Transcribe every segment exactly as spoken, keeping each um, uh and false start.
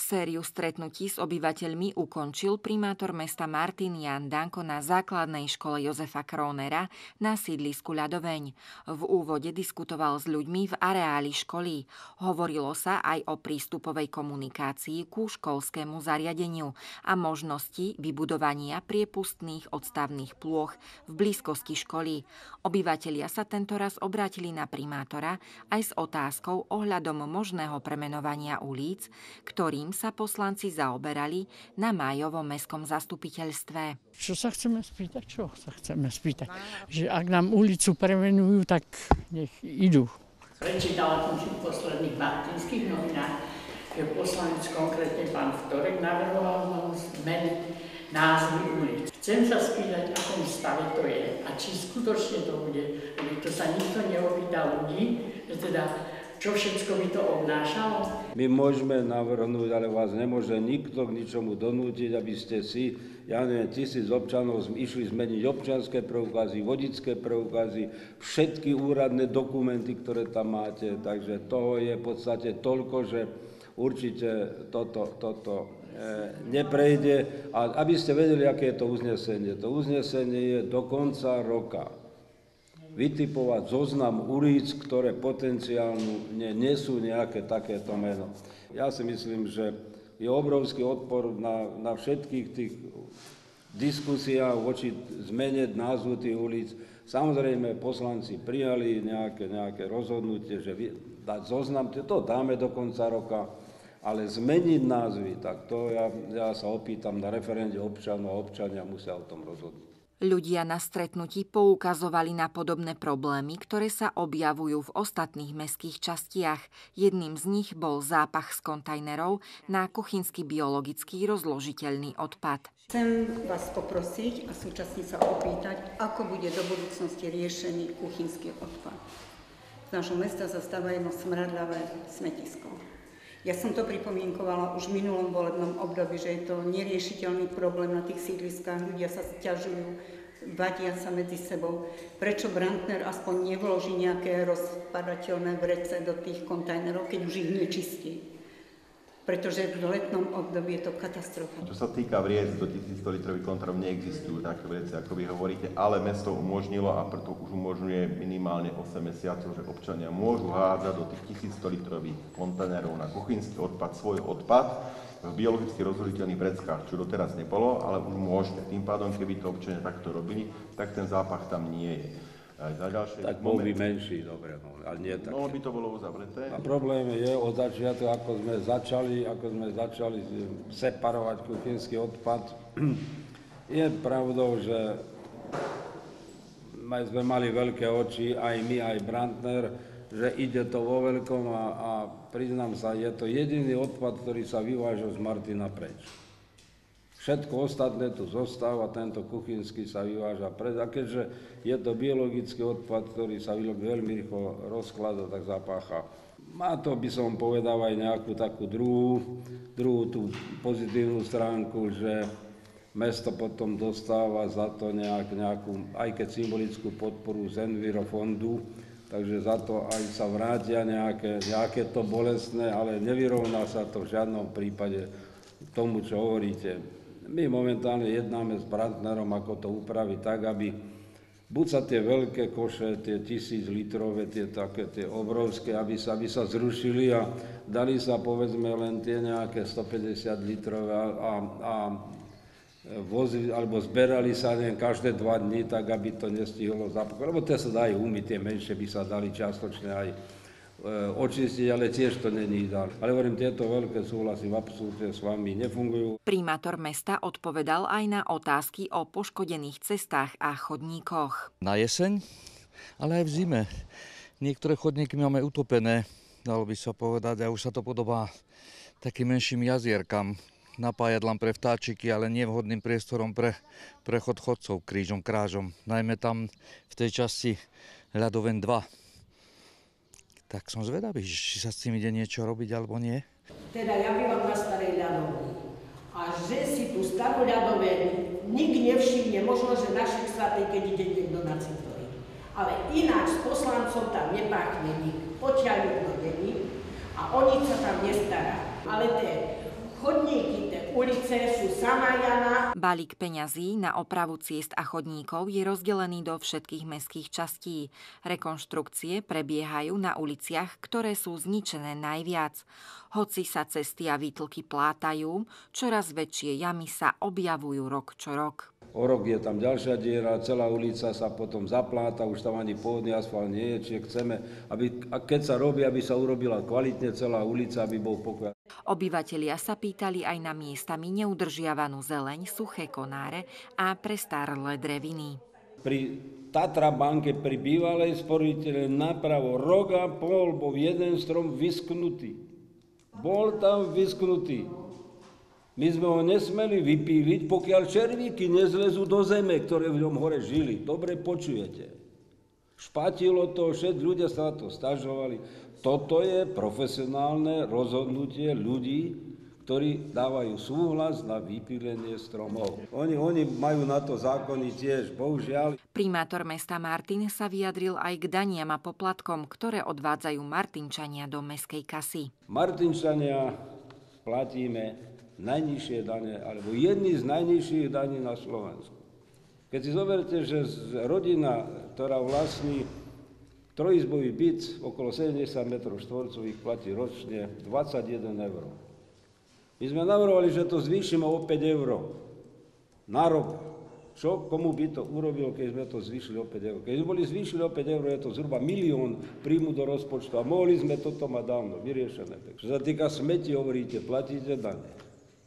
Sériu stretnutí s obyvateľmi ukončil primátor mesta Martin Jan Danko na základnej škole Jozefa Krónera na sídlisku Ľadoveň. V úvode diskutoval s ľuďmi v areáli školy. Hovorilo sa aj o prístupovej komunikácii ku školskému zariadeniu a možnosti vybudovania priepustných odstavných plôch v blízkosti školy. Obyvatelia sa tentoraz obrátili na primátora aj s otázkou ohľadom možného premenovania ulic, ktorým sa poslanci zaoberali na májovom mestskom zastupiteľstve. Čo sa chceme spýtať? Čo sa chceme spýtať? Že ak nám ulicu premenujú, tak nech idú. Prečítala som si v posledných martinských novinách, že poslanec, konkrétne pán Vtorek, navrhoval zmeniť názvy ulic. Chcem sa spýtať, v akom stave to je a či skutočne to bude, lebo to sa nikto neopýta ľudí, že teda čo všetko by to obnášalo? My môžeme navrhnúť, ale vás nemôže nikto k ničomu donútiť, aby ste si, ja neviem, tisíc občanov išli zmeniť občianske preukazy, vodičské preukazy, všetky úradné dokumenty, ktoré tam máte. Takže toho je v podstate toľko, že určite toto, toto e, neprejde. A aby ste vedeli, aké je to uznesenie. To uznesenie je do konca roka vytipovať zoznam ulic, ktoré potenciálne nesú nejaké takéto meno. Ja si myslím, že je obrovský odpor na, na všetkých tých diskusiách voči zmene názvu tých ulic. Samozrejme, poslanci prijali nejaké, nejaké rozhodnutie, že dať zoznam, to dáme do konca roka, ale zmeniť názvy, tak to ja, ja sa opýtam na referende občanov a občania musia o tom rozhodnúť. Ľudia na stretnutí poukazovali na podobné problémy, ktoré sa objavujú v ostatných mestských častiach. Jedným z nich bol zápach z kontajnerov na kuchynský biologický rozložiteľný odpad. Chcem vás poprosiť a súčasne sa opýtať, ako bude do budúcnosti riešený kuchynský odpad. Z nášho mesta zastáva jedno smradľavé smetisko. Ja som to pripomienkovala už v minulom volebnom období, že je to neriešiteľný problém na tých sídliskách. Ľudia sa sťažujú, vadia sa medzi sebou. Prečo Brandner aspoň nevloží nejaké rozpadateľné vrece do tých kontajnerov, keď už ich nečistí? Pretože v letnom období je to katastrofa. Čo sa týka vriec, do tisícsto litrových kontajnerov neexistujú také vrece, ako vy hovoríte, ale mesto umožnilo a preto už umožňuje minimálne osem mesiacov, že občania môžu hádzať do tých tisícsto litrových kontajnerov na kuchynský odpad svoj odpad v biologicky rozložiteľných vreckách, čo doteraz nebolo, ale už môžete. Tým pádom, keby to občania takto robili, tak ten zápach tam nie je. Ďalšie, tak bol by menší, dobre, no, ale nie tak. No by to bolo uzavreté. A problém je od začiatku, ako sme začali, ako sme začali separovať kuchynský odpad. Je pravdou, že sme mali veľké oči, aj my, aj Brandner, že ide to vo veľkom a, a priznám sa, je to jediný odpad, ktorý sa vyváža z Martina preč. Všetko ostatné tu zostáva, tento kuchynský sa vyváža preč. A keďže je to biologický odpad, ktorý sa veľmi rýchlo rozklada, tak zapácha. Má to, by som povedal, aj nejakú takú druhú, druhú tú pozitívnu stránku, že mesto potom dostáva za to nejak, nejakú, aj keď symbolickú podporu z Envirofondu, takže za to aj sa vrátia nejaké, nejaké to bolestné, ale nevyrovná sa to v žiadnom prípade tomu, čo hovoríte. My momentálne jednáme s Brandnerom, ako to upraviť tak, aby buď sa tie veľké koše, tie tisíc litrové, tie také, tie obrovské, aby sa, aby sa zrušili a dali sa povedzme len tie nejaké stopäťdesiat litrové a, a, a vozi, alebo zberali sa neviem, každé dva dni, tak aby to nestihlo zapakovať. Lebo tie sa dajú umyť, tie menšie by sa dali čiastočne aj očistiť, ale tiež to není ideálne. Ale hovorím, tieto veľké súhlasy absolútne s vami nefungujú. Primátor mesta odpovedal aj na otázky o poškodených cestách a chodníkoch. Na jeseň, ale aj v zime. Niektoré chodníky máme utopené, dalo by sa povedať, a už sa to podobá takým menším jazierkam. Napájať len pre vtáčiky, ale nevhodným priestorom pre prechod chodcov krížom krážom. Najmä tam v tej časti Ľadoveň dva. Tak som zvedavý, či sa s tým ide niečo robiť, alebo nie. Teda ja bývam na Starej Ľadovni. A že si tú starú Ľadoveň nik nevšimne, možno, že našich svatej, keď ide niekto na cintorín. Ale ináč s poslancom tam nepáchne nik. Potiaľ nikto není a o nič sa tam nestará. Ale tie Chodníky, tie ulice sú zamajana. Balík peňazí na opravu ciest a chodníkov je rozdelený do všetkých mestských častí. Rekonštrukcie prebiehajú na uliciach, ktoré sú zničené najviac. Hoci sa cesty a výtlky plátajú, čoraz väčšie jamy sa objavujú rok čo rok. O rok je tam ďalšia diera, celá ulica sa potom zapláta, už tam ani pôvodný asfalt nie je, čiže chceme, aby, a keď sa robí, aby sa urobila kvalitne celá ulica, aby bol pokoj. Obyvatelia sa pýtali aj na miestami neudržiavanú zeleň, suché konáre a prestarlé dreviny. Pri Tatra banke, pri bývalej sporiteľe napravo rok a pol bol jeden strom vysknutý. Bol tam vysknutý. My sme ho nesmeli vypíliť, pokiaľ červíky nezlezú do zeme, ktoré v ňom hore žili. Dobre počujete. Špatilo to, všetci ľudia sa na to sťažovali. Toto je profesionálne rozhodnutie ľudí, ktorí dávajú súhlas na vypílenie stromov. Oni, oni majú na to zákony tiež, bohužiaľ. Primátor mesta Martin sa vyjadril aj k daniam a poplatkom, ktoré odvádzajú Martinčania do mestskej kasy. Martinčania platíme najnižšie dane, alebo jedny z najnižších daní na Slovensku. Keď si zoberte, že rodina, ktorá vlastní trojizbový byt okolo sedemdesiat metrov štvorcových, platí ročne dvadsaťjeden eur. My sme navrhovali, že to zvýšime o päť eur na rok. Čo, komu by to urobil, keď sme to zvýšili o päť eur? Keď sme boli zvýšili o päť eur, je to zhruba milión príjmu do rozpočtu a mohli sme toto mať dávno vyriešené. Čo sa týka smetí, hovoríte, platíte dane.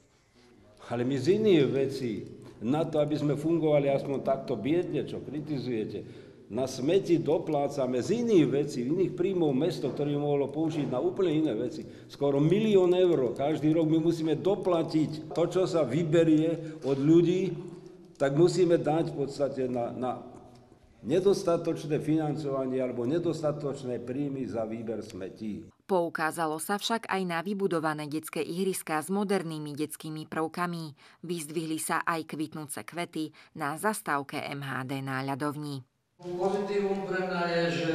Ale my z iných vecí, na to, aby sme fungovali aspoň takto biedne, čo kritizujete, na smeti doplácame z iných vecí, iných príjmov mesto, ktoré mohlo použiť na úplne iné veci. Skoro milión eur každý rok my musíme doplatiť. To, čo sa vyberie od ľudí, tak musíme dať v podstate na, na nedostatočné financovanie alebo nedostatočné príjmy za výber smetí. Poukázalo sa však aj na vybudované detské ihriská s modernými detskými prvkami. Vyzdvihli sa aj kvitnúce kvety na zastávke em há dé na ľadovni. Pozitívum pre mňa je, že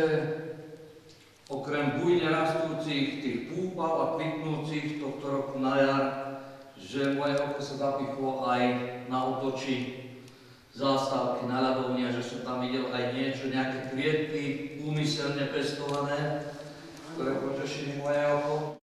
okrem bujne rastúcich tých púpav a kvitnúcich tohto roku na jar, že moje oko sa zapichlo aj na otoči zástavky na ľadovni a že som tam videl aj niečo, nejaké kvietky úmyselne pestované, ktoré potešili moje oko.